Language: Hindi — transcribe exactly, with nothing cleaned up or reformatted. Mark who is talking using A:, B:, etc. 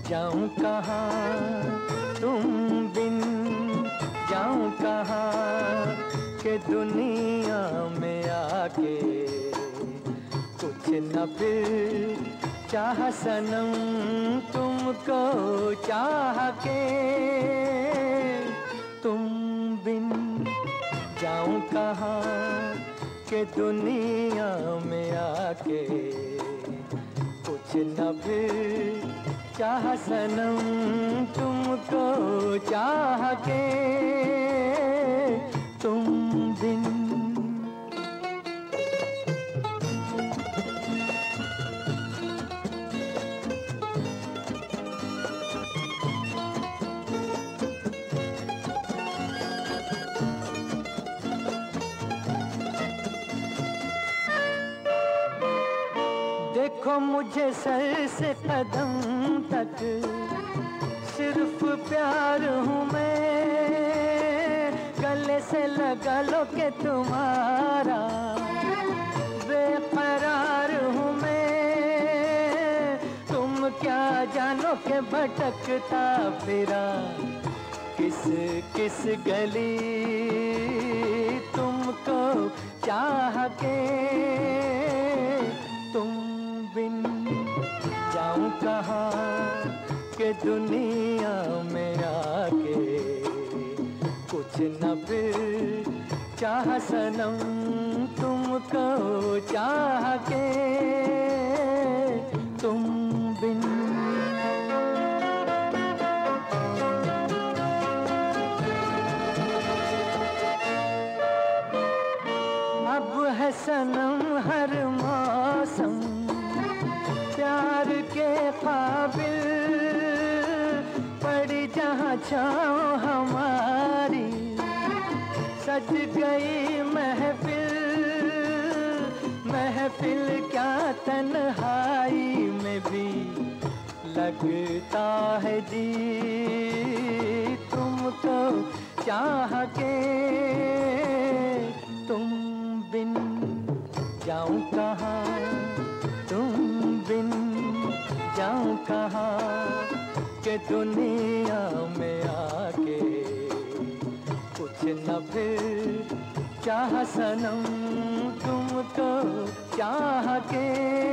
A: जाऊं कहाँ तुम बिन, जाऊं कहाँ के दुनिया में आके कुछ न फिर चाह सनम तुमको चाह के। तुम बिन जाऊं कहाँ के दुनिया में आके कुछ न फिर चाह सनम तुमको चाह के। तुम बिन देखो मुझे सर से कदम तक सिर्फ प्यार हूँ मैं, गले से लगा लो के तुम्हारा बेकरार हूँ मैं। तुम क्या जानो के भटकता फिरा किस किस गली तुमको चाह के। तुम बिन जाऊं कहाँ के दुनिया में आके कुछ न फिर चाह सनम तुमको चाह के। तुम बिन अब है सनम हर मौसम प्यार के काबिल, पड़ी जहाँ छाँव हमारी सज गई महफिल। महफिल क्या तन्हाई में भी लगता है जी तुमको चाह के। तुम बिन जाऊं कहाँ, तुम बिन जाऊं कहाँ के दुनिया में आके कुछ न फिर चाह सनम तुमको चाह के।